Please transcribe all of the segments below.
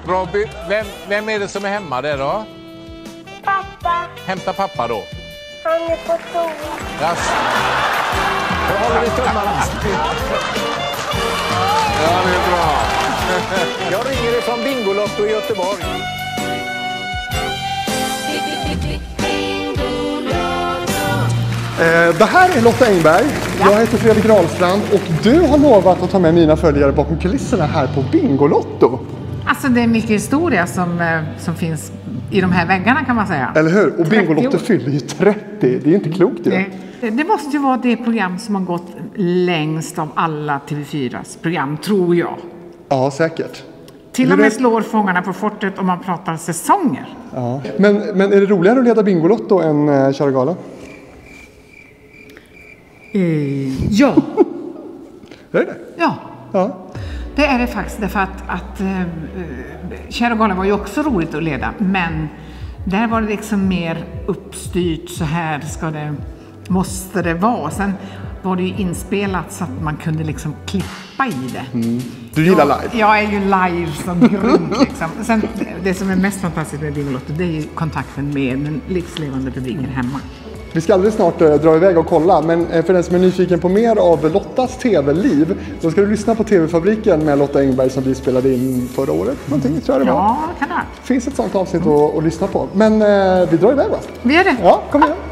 Robin, vem är det som är hemma där då? Pappa. Hämta pappa då. Han är på toa. Yes. Då håller vi tummarna. Ja, det är bra. Jag ringer från Bingolotto i Göteborg. Det här är Lotta Engberg. Jag heter Fredrik Rahlstrand och du har lovat att ta med mina följare bakom kulisserna här på Bingolotto. Alltså det är mycket historia som finns i de här väggarna kan man säga. Eller hur? Och Bingolotto fyller ju 30. Det är inte klokt ju. Det måste ju vara det program som har gått längst av alla TV4s program, tror jag. Ja, säkert. Till och med slår Fångarna på fortet om man pratar säsonger. Ja. Men är det roligare att leda Bingolotto än köra gala? Ja. Är det? Ja. Ja. Det är det faktiskt, därför att Kära Gala var ju också roligt att leda, men där var det liksom mer uppstyrt, så här måste det vara. Sen var det ju inspelat så att man kunde liksom klippa i det. Mm. Du gillar live? Jag är ju live som grund liksom. Sen, det som är mest fantastiskt med Bingolotto, det är ju kontakten med den livslevande publiken hemma. Vi ska alldeles snart dra iväg och kolla, men för den som är nyfiken på mer av Lottas tv-liv, då ska du lyssna på TV-fabriken med Lotta Engberg som vi spelade in förra året. Någonting, tror jag det var. Ja, kan det. Finns ett sånt avsnitt att lyssna på. Men vi drar iväg va? Vi gör det. Ja, kom igen.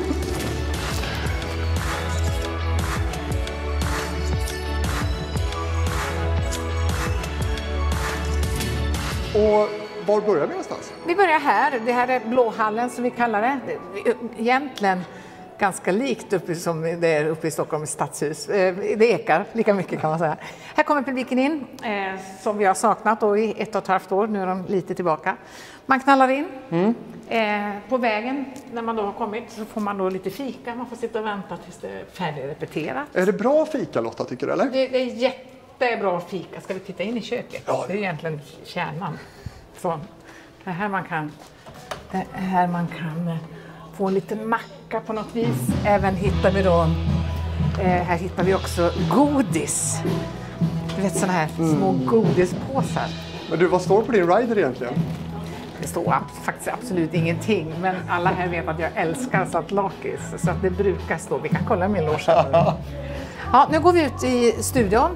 Och var börjar vi någonstans? Vi börjar här. Det här är Blåhallen som vi kallar det. Egentligen ganska likt som det är uppe i Stockholms stadshus. Det ekar lika mycket kan man säga. Här kommer publiken in som vi har saknat då i 1,5 år. Nu är de lite tillbaka. Man knallar in. På vägen när man då har kommit så får man då lite fika. Man får sitta och vänta tills det är färdigrepeterat. Är det bra fika Lotta tycker du eller? Det är jättebra fika. Ska vi titta in i köket? Ja. Det är egentligen kärnan. Så det här man kan få lite macka på något vis. Även hittar vi då, här hittar vi också godis. Du vet sådana här små godispåsar. Men du, vad står på din rider egentligen? Det står faktiskt absolut ingenting, men alla här vet att jag älskar satlakis, så att det brukar stå. Vi kan kolla min loge. Ja, nu går vi ut i studion.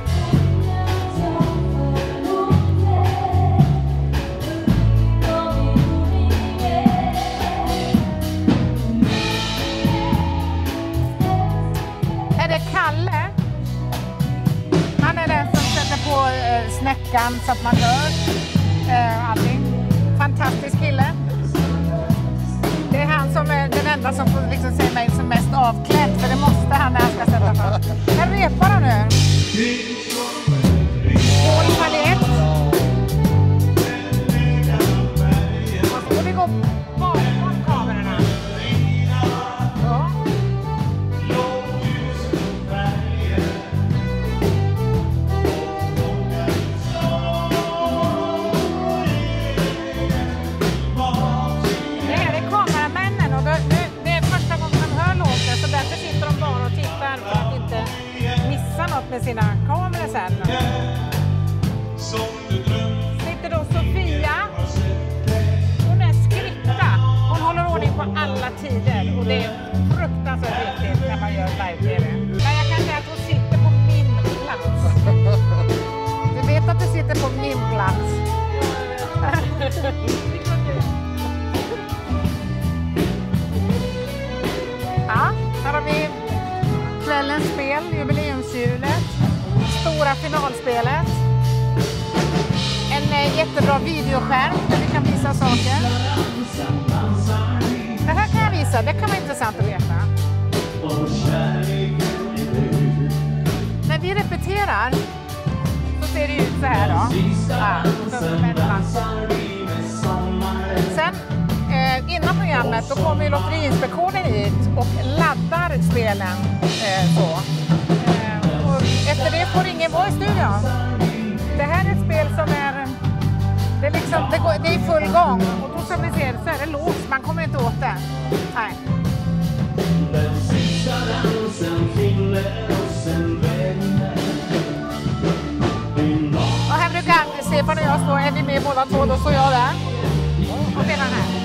Snäckan så att man hör allting. Fantastisk kille. Det är han som är den enda som får liksom se mig som mest avklädd, för det måste han när han ska sätta på. Här repar han nu. Håll palett. Och det går bakom kamerorna. Ja. Med sina kameror sen. Sitter då Sofia. Hon är skripta. Hon håller ordning på alla tider. Och det är fruktansvärt viktigt när man gör live-tv. Men jag kan säga att hon sitter på min plats. Du vet att du sitter på min plats. Ja, här har vi kvällens spel, jubileumshjulet, stora finalspelet, en jättebra videoskärm där vi kan visa saker. Det här kan jag visa, det kan vara intressant att veta. När vi repeterar så ser det ut så här då. Sen innan programmet då kommer ju Lotteriinspektionen hit och laddar spelen och efter det får ingen vara i studion. Det här är ett spel som är det är liksom, det är i full gång och då som ni ser så är det låst, man kommer inte åt det. Nej. Och här brukar alltid se Stefan och jag står, är vi med båda två, då står jag där. Och spelar den här.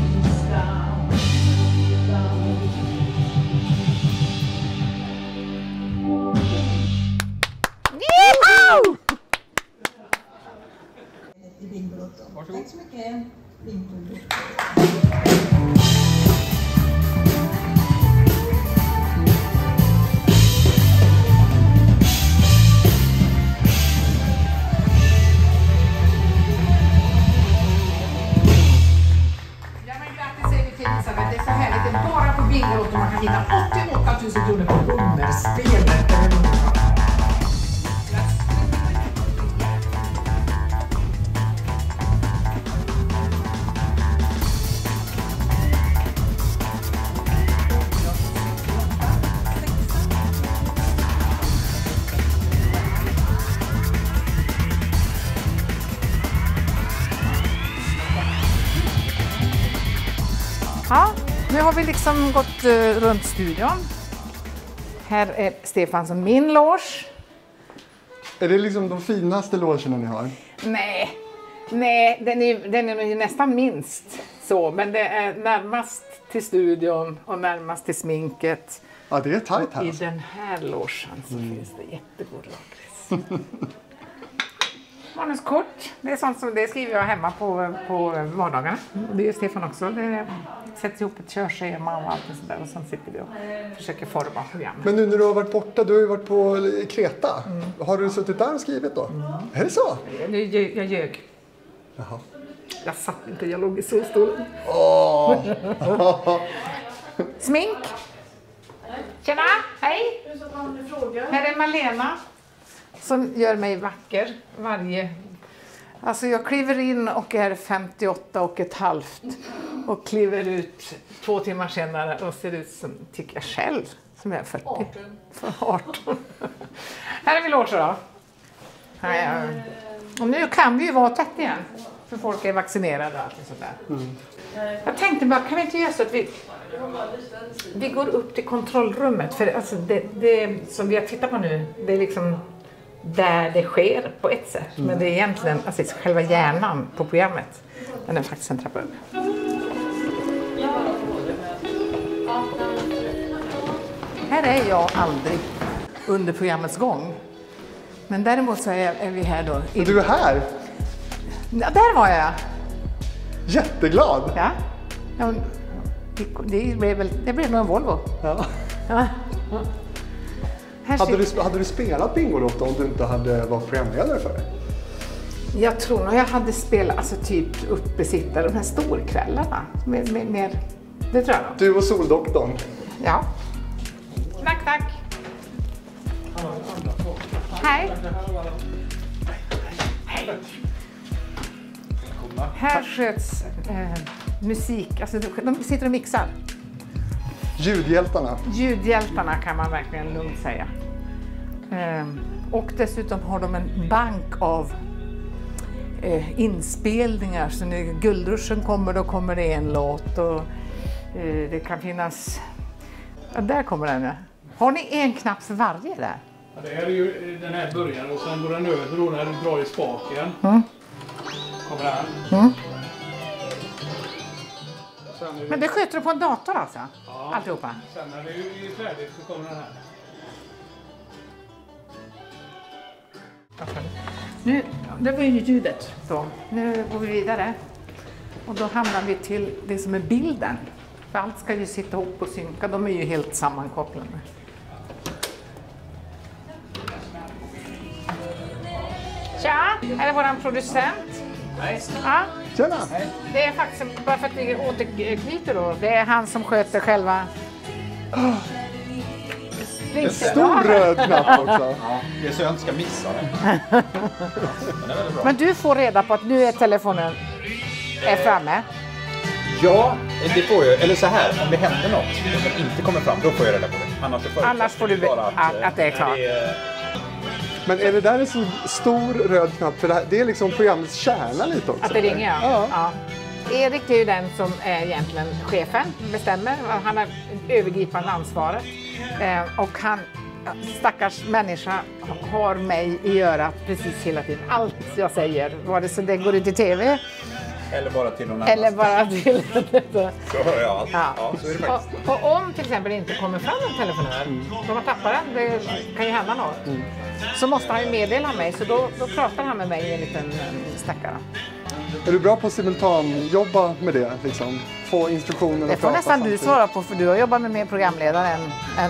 Yeehaw! I Bingolotto. Tack så mycket. Bingolotto. Det är så härligt, det är bara på Bingolotto man kan vinna 88 000 kronor på nummerspelet. Ja, nu har vi liksom gått runt studion. Här är Stefans och min loge. Är det liksom de finaste logerna ni har? Nej, den är nog nästan minst så, men det är närmast till studion och närmast till sminket. Ja, det är tajt här. I den här logen så finns det jättegod lakrits. Manuskort, det är sånt som det skriver jag hemma på vardagarna. Och det gör Stefan också. Det sätts ihop ett körschema och allt och sådär. Och sen sitter vi och försöker forma program. Men nu när du har varit borta, du har ju varit på Kreta. Har du suttit där och skrivit då? Är det så? Jag ljög. Jaha. Jag satt inte, jag låg i solstolen. Smink. Tjena, hej. Här är Malena. Som gör mig vacker Alltså jag kliver in och är 58 och ett halvt. Och kliver ut 2 timmar senare och ser ut som, tycker jag själv, som jag är 40. 18. Här är vi loger då. Och nu kan vi ju vara tätt igen. För folk är vaccinerade och allt sånt där. Jag tänkte bara, kan vi inte göra så att vi går upp till kontrollrummet. För alltså det som vi har tittat på nu, det är liksom där det sker på ett sätt. Men det är egentligen alltså själva hjärnan på programmet. Den är faktiskt en trappa upp. Här är jag aldrig under programmets gång. Men däremot så är vi här då. Du är här? Ja, där var jag. Jätteglad. Ja. Det blev nog en Volvo. Ja. Ja. Hade du spelat Bingolotto om du inte hade varit programledare för det? Jag tror nog jag hade spelat alltså typ uppesittare, de här storkvällarna. Mer, det tror jag nog. Du och Soldoktorn. Ja. Knack. Hej. Hej. Här sköts musik, alltså de sitter och mixar. Ljudhjältarna kan man verkligen lugnt säga. Och dessutom har de en bank av inspelningar. Så när Guldruschen kommer, då kommer det en låt. Och det kan finnas... Ja, där kommer den. Har ni en knapp för varje där? Ja, det här är ju den här början och sen går den över då när du drar i spaken. Kommer den. Men det sköter du på en dator alltså? Ja. Alltihopa? Sen när det är färdigt så kommer den här. Nu, det var ju ljudet då. Nu går vi vidare. Och då hamnar vi till det som är bilden. För allt ska ju sitta ihop och synka. De är ju helt sammankopplade. Tja, här är våran producent. Nej. Ja. Tjena! Det är faktiskt, bara för att vi återknyter då, det är han som sköter själva... En stor röd knapp också. Ja, det är så jag inte ska missa den. Den är väldigt bra. Men du får reda på att nu är telefonen framme. Ja, det får jag. Eller så här, om det händer något som inte kommer fram, då får jag reda på det. Annars får du bara att det är klart. Men är det där en så stor röd knapp? För det är liksom programmets kärna lite också. Att det ringer, Ja. ja. Erik är ju den som är egentligen chefen, bestämmer. Han har övergripande ansvaret. Och han stackars människa har mig i örat precis hela tiden. Allt jag säger, vare sig det går ut i tv Eller bara till någon eller bara till... Så hör jag allt. Ja, så är det faktiskt. Och om till exempel inte kommer fram en telefonör, då man tappar den, det kan ju hända något. Så måste han ju meddela mig, så då pratar han med mig i en liten stackare. Är du bra på att simultanjobba med det? Liksom? Få instruktioner och Det får prata nästan du samtidigt? svara på, för du har jobbat med mer programledare än...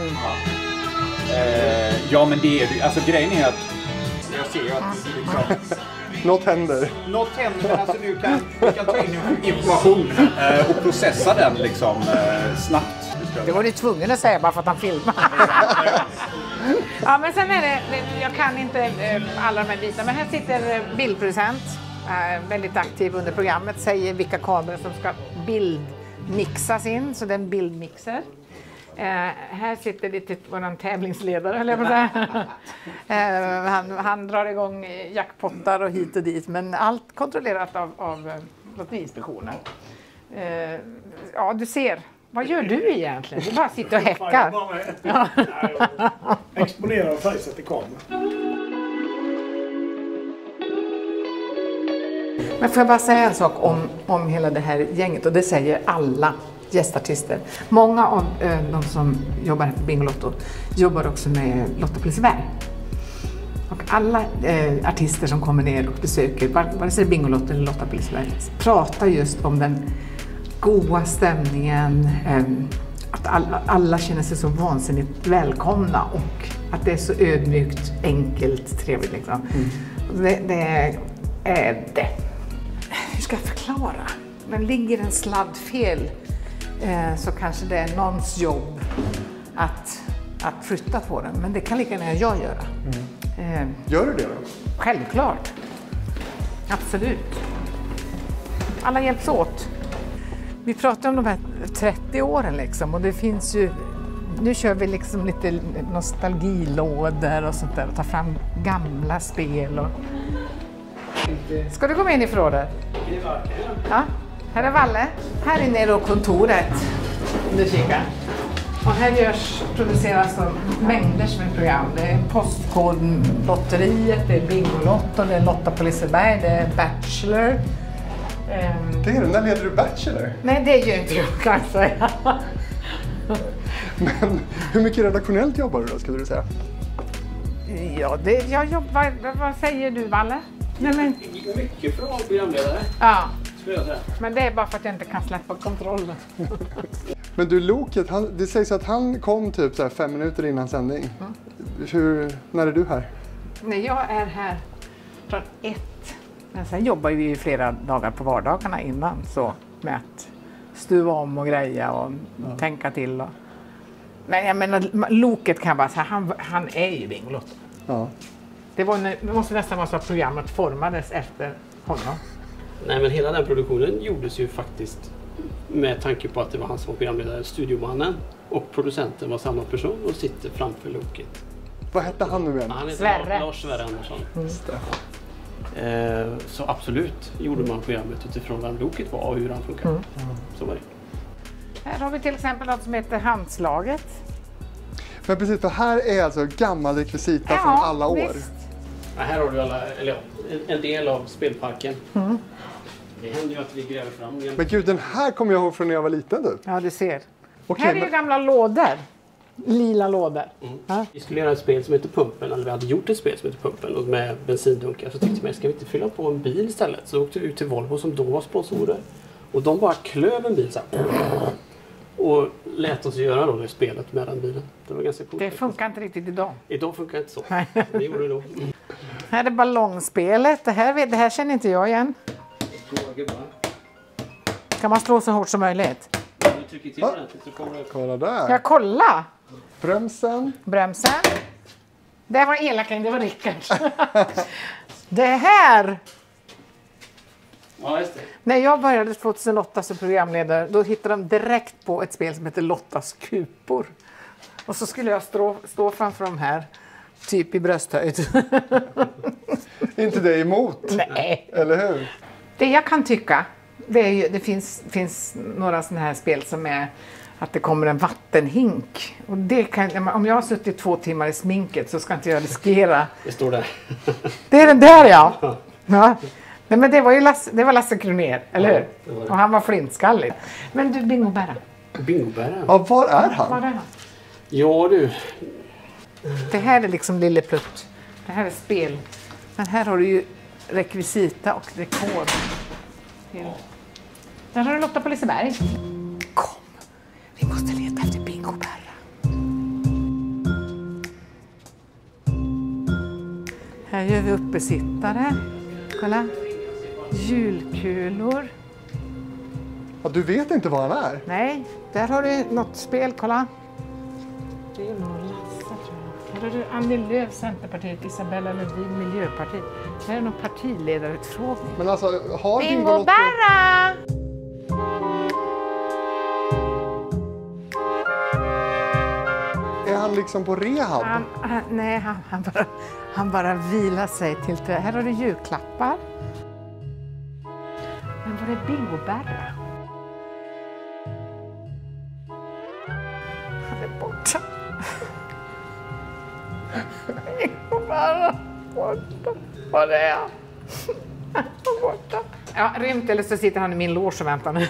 Ja, men det är alltså grejen är att jag ser ju att liksom, Något händer. något händer, men alltså du kan ta in information och processa den liksom snabbt. Det var du tvungen att säga bara för att han filmar. Ja, men sen är det, jag kan inte alla de här bitarna, men här sitter bildproducent, väldigt aktiv under programmet, säger vilka kameror som ska bildmixas in, så det är en bildmixer. Här sitter lite våran tävlingsledare, höll jag på att säga. Han drar igång jackpottar och hit och dit, men allt kontrollerat av Lotteriinspektionen. Ja, du ser. Vad gör du egentligen? Du bara sitter och häckar. Ja. Exponera och färgsätta kameran. Men får jag bara säga en sak om hela det här gänget, och det säger alla gästartister. Många av de som jobbar här på Bingolotto jobbar också med Lotta på Liseberg. Och alla artister som kommer ner och besöker, vare sig Bingolotto eller Lotta på Liseberg, pratar just om den goda stämningen, att alla känner sig så vansinnigt välkomna och att det är så ödmjukt, enkelt, trevligt liksom. Det är det. Hur ska jag förklara? Men ligger en sladd fel så kanske det är någons jobb att flytta på den. Men det kan lika gärna jag göra. Gör du det då? Självklart. Absolut. Alla hjälps åt. Vi pratar om de här 30 åren liksom, och det finns ju, nu kör vi liksom lite nostalgilådor och sånt där och tar fram gamla spel. Och... Ska du gå med in i förrådet? Ja, här är Valle. Här inne är då kontoret, om du kikar. Och här produceras då mängder med program. Det är Postkodlotteriet, det är Bingolotto, det är Lotta på Liseberg, det är Bachelor. Det är det. När leder du Bachelor? Nej, det gör inte jag, kan jag säga. Men hur mycket redaktionellt jobbar du då, skulle du säga? Ja, jag jobbar... Vad säger du, Valle? Nej, men... Mycket för att vara programledare, Ja, skulle jag säga. men det är bara för att jag inte kan släppa kontrollen. Men du, Loket, det sägs att han kom typ så här 5 minuter innan sändning. När är du här? Nej, jag är här från 1. Men sen jobbar vi ju flera dagar på vardagarna innan, så med att stuva om och greja och tänka till. Och... Men jag menar, Loket kan bara säga, han är ju Bingolotto. Ja. Det måste nästan vara så att programmet formades efter honom. Nej, men hela den produktionen gjordes ju faktiskt med tanke på att det var han som var programledare, studiomannen, och producenten var samma person och sitter framför Loket. Vad hette han nu igen? Han heter Sverre. Lars Sverre Andersson. Så absolut gjorde man programmet utifrån vem Loket var och hur han funkar. Så var det. Här har vi till exempel något som heter Handslaget. Men precis, för här är alltså gammal rekvisita från alla år. Visst. Ja, här har du en del av spelparken. Det händer ju att vi gräver fram igen. Men gud, den här kommer jag ihåg från när jag var liten typ. Ja, du ser. Okej, Här är ju gamla lådor. Lila lådor. Ja. Vi skulle göra ett spel som heter Pumpen, eller vi hade gjort ett spel som heter Pumpen och med bensindunkar. Så tyckte jag, ska vi inte fylla på en bil istället? Så åkte vi ut till Volvo som då var sponsorer. Och de bara klöv en bil så här. Och lät oss göra då det spelet med den bilen. Det var ganska coolt. Det funkar inte riktigt idag. Idag funkar det inte så. Nej. Det gjorde det då. Här är ballongspelet. Det här känner inte jag igen. Kan man slå så hårt som möjligt? Du trycker till ordentligt så kommer det. Kolla där. Jag kolla. Bromsen. Bromsen. Det var elakring, det var Rickard. Det här. Ja, just det. När jag började 2008 som programledare, då hittade de direkt på ett spel som heter Lottas kupor. Och så skulle jag stå framför de här, typ i brösthöjd. Inte det emot? Nej. Eller hur? Det jag kan tycka, det finns några sådana här spel som är att det kommer en vattenhink. Och det kan, om jag har suttit 2 timmar i sminket så ska inte jag riskera. Det står där. Det är den där, ja. Ja. Nej, men det var ju Lasse Kronér, eller hur? Det var det. Och han var flintskallig. Men du, Bingo-Berra. Bingo-Berra. Ja, var är Var han? är han? Ja du. Det här är liksom Lille Plutt. Det här är spel. Men här har du ju rekvisita och dekor. Där har du Lotta på Liseberg. Kom, vi måste leta efter Bingo-Berra. Här gör vi uppesittare. Kolla. Julkulor. Ja, du vet inte var han är? Nej, där har du något spel, kolla. Det är nog Lasse, tror jag. Här har du Annie Lööf, Centerpartiet, Isabella Lövin, Miljöpartiet. Det här är nog partiledarutfrågning. Men alltså, har Bingo-Berra! Är han liksom på rehab? Nej, han bara vilar sig till det. Här har du julklappar. Men var är Bingo-Berra? Han är borta. Bingo-Berra, borta. Var är han? Han är borta. Ja, rymt eller så sitter han i min loge och väntar nu.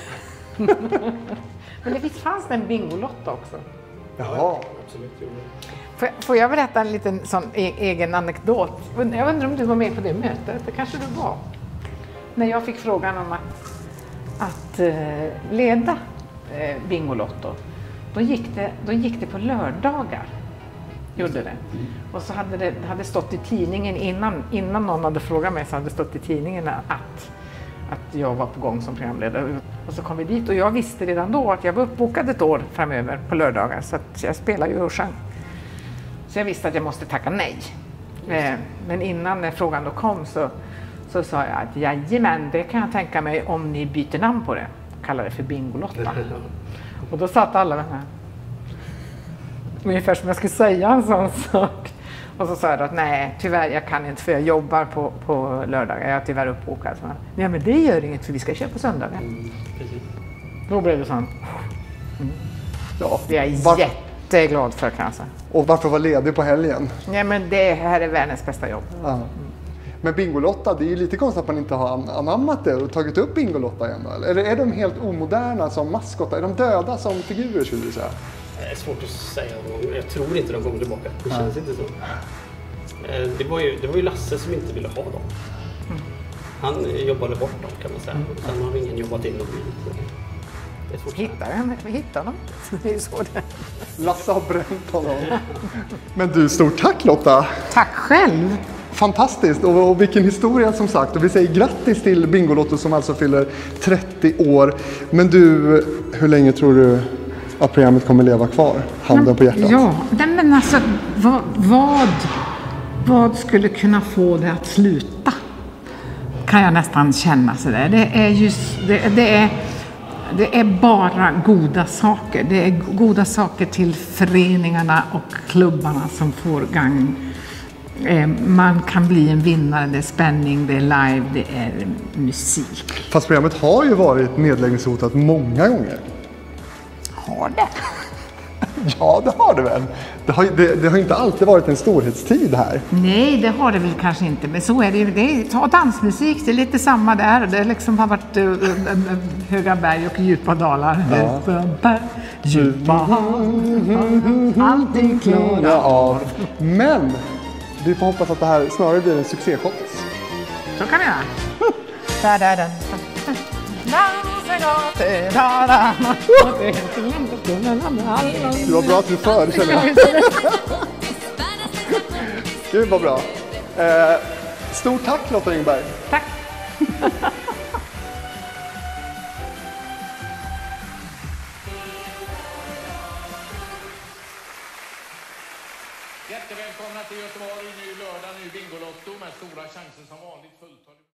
Men det fanns en Bingolotta också. Jaha. Absolut. Får jag berätta en liten sån egen anekdot? Jag undrar om du var med på det mötet, det kanske du var. När jag fick frågan om att leda Bingolotto, då gick det på lördagar. Gjorde det. Och så hade det stått i tidningen innan någon hade frågat mig, så hade det stått i tidningen att jag var på gång som programledare. Och så kom vi dit och jag visste redan då att jag var uppbokad ett år framöver på lördagar, så att jag spelar ju och sjöng. Så jag visste att jag måste tacka nej. Men innan när frågan då kom så sa jag att jajamän, det kan jag tänka mig om ni byter namn på det. Kallar det för Bingolotta. Och då satt alla med här. Ungefär som jag skulle säga en sån sak. Och så sa jag då att nej, tyvärr jag kan inte för jag jobbar på lördagar. Jag är tyvärr uppbokad. Så, nej men det gör inget för vi ska köpa på söndagar. Precis. Då blev det sånt. Ja. Det är jag jätteglad för kanske. Och varför vara ledig på helgen? Nej men det här är världens bästa jobb. Ja. Men Bingolotta, det är ju lite konstigt att man inte har anammat det och tagit upp Bingolotta igen. Eller är de helt omoderna som maskotar? Är de döda som figurer skulle du säga? Det är svårt att säga. Jag tror inte de kommer tillbaka. Det känns inte så. Det var ju Lasse som inte ville ha dem. Han jobbade bort dem kan man säga. Sen har ingen jobbat in dem. Det är svårt. Vi hittar dem. Det är ju så det. Lasse har bränt honom. Men du, stort tack Lotta! Tack själv! Fantastiskt och vilken historia som sagt. Och vi säger grattis till Bingolotto som alltså fyller 30 år. Men du, hur länge tror du att programmet kommer leva kvar? Handen på hjärtat. Ja, men alltså vad skulle kunna få det att sluta? Kan jag nästan känna så där. Det är bara goda saker. Det är goda saker till föreningarna och klubbarna som får gagn. Man kan bli en vinnare, det är spänning, det är live, det är musik. Fast programmet har ju varit nedläggningshotat många gånger. Har det? Ja, det har det väl. Det har inte alltid varit en storhetstid här. Nej, det har det väl kanske inte. Men så är det ju. Ta dansmusik, det är lite samma där. Det liksom har varit höga berg och djupa dalar. Ja. Berg, djupa allting klara av. Men vi får hoppas att det här snarare blir en succéshottis. Så kan vi göra. Det var bra att du för, känner jag. Gud vad bra. Stort tack Lotta Engberg. Tack. Jättevälkomna till Göteborg, ny lördag, ny Bingolotto med stora chanser som vanligt.